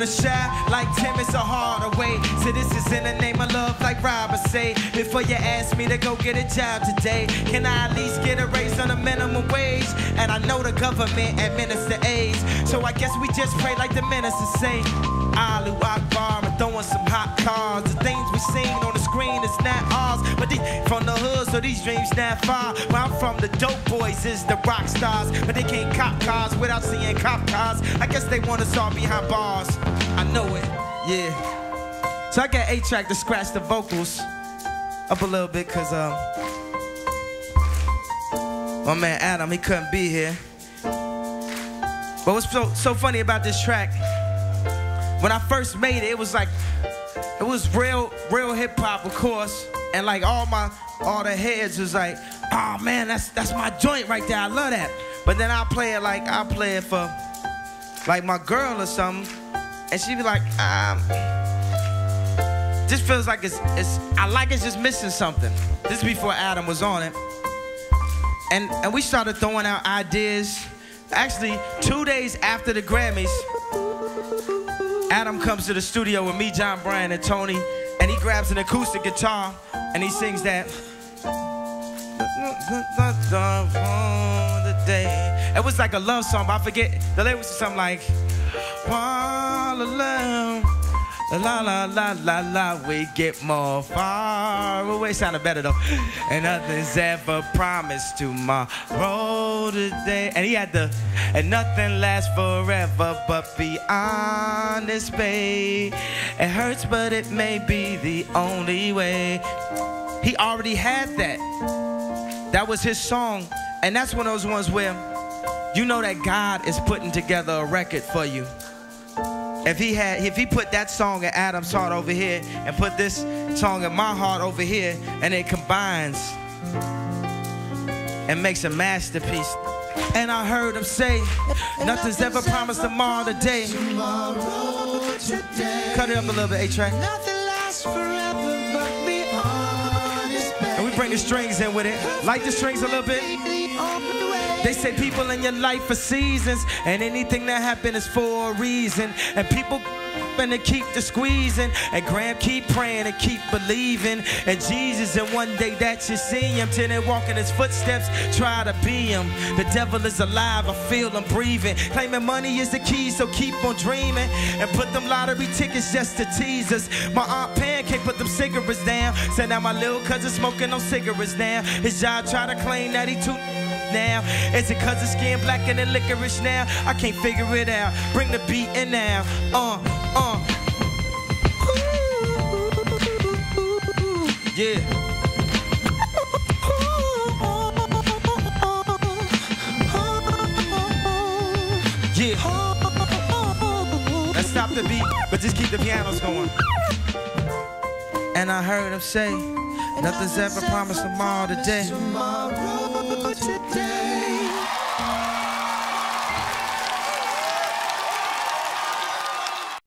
wanna shine like Tim, it's a harder way. So this is in the name of love, like Robert say. Before you ask me to go get a job today, can I at least get a raise on the minimum wage? And I know the government administer AIDS, so I guess we just pray like the minister say. Allahu Akbar, and throwing some hot cars. The things we seen on the screen is not ours, but they from the hood, so these dreams not far. Where I'm from, the dope boys is the rock stars, but they can't cop cars without seeing cop cars. I guess they want us all behind bars. I know it, yeah. So I got A-Track to scratch the vocals up a little bit, cause my man Adam, he couldn't be here. But what's so funny about this track, when I first made it, it was like, it was real hip hop, of course, and like all the heads was like, oh man, that's my joint right there, I love that. But then I'll play it for like my girl or something, and she be like, just feels like it's just missing something. This is before Adam was on it, and we started throwing out ideas. Actually, 2 days after the Grammys, Adam comes to the studio with me, John Bryan, and Tony, and he grabs an acoustic guitar and he sings that. It was like a love song, but I forget the lyrics was something like, la la la la la, we get more far away. Sounded better though. And nothing's ever promised tomorrow today. And he had and nothing lasts forever, but be honest, babe. It hurts, but it may be the only way. He already had that. That was his song. And that's one of those ones where you know that God is putting together a record for you. If he put that song in Adam's heart over here and put this song in my heart over here, and it combines and makes a masterpiece. And I heard him say, nothing's ever promised tomorrow today. Cut it up a little bit, A-Track. And we bring the strings in with it. Like the strings a little bit. They say people in your life for seasons, and anything that happens is for a reason. And people and to keep the squeezing, and Graham keep praying and keep believing in Jesus. And one day that you see him, till they walk in his footsteps, try to be him. The devil is alive, I feel him breathing. Claiming money is the key, so keep on dreaming. And put them lottery tickets just to tease us. My Aunt Pan can't put them cigarettes down. Said now my little cousin smoking on cigarettes now. His job try to claim that he too now. Is it cause his skin blacker than licorice now? I can't figure it out. Bring the beat in now. Yeah. Yeah. Let's stop the beat, but just keep the pianos going. And I heard him say, nothing's ever promised tomorrow today.